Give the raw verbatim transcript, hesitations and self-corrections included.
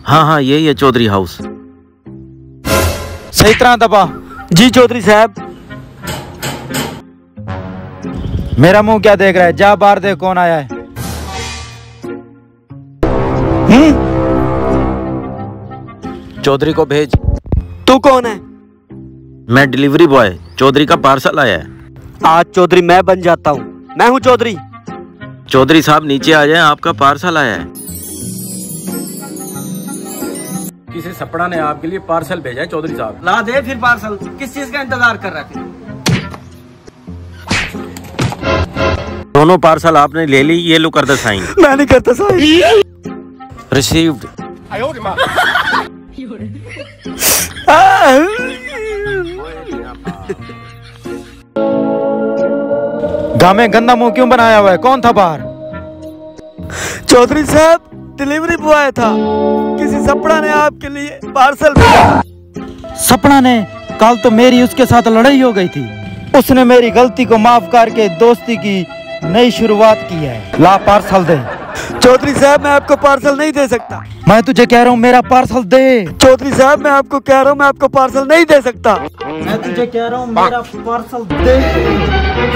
हाँ हाँ यही है चौधरी हाउस। सही तरह दबा। जी चौधरी साहब। मेरा मुंह क्या देख रहा है, जा बाहर देख कौन आया है। हम्म चौधरी को भेज। तू कौन है? मैं डिलीवरी बॉय, चौधरी का पार्सल आया है। आज चौधरी मैं बन जाता हूँ। मैं हूँ चौधरी। चौधरी साहब नीचे आ जाएं, आपका पार्सल आया है। किसी सपड़ा ने आपके लिए पार्सल भेजा है चौधरी साहब। ला दे फिर पार्सल, किस चीज का इंतजार कर रहा है? दोनों पार्सल आपने ले ली, ये लो कर दे साइन। मैं नहीं करता साइन। रिसीव्ड। गाँव में गंदा मुंह क्यों बनाया हुआ है, कौन था बाहर? चौधरी साहब डिलीवरी बॉय था, किसी सपड़ा ने आपके लिए पार्सल भेजा। सपना ने? कल तो मेरी उसके साथ लड़ाई हो गई थी, उसने मेरी गलती को माफ करके दोस्ती की नई शुरुआत की है। ला पार्सल दे। चौधरी साहब मैं आपको पार्सल नहीं दे सकता। मैं तुझे कह रहा हूँ मेरा पार्सल दे। चौधरी साहब मैं आपको कह रहा हूँ मैं आपको पार्सल नहीं दे सकता। मैं तुझे कह रहा हूँ मेरा पार्सल दे।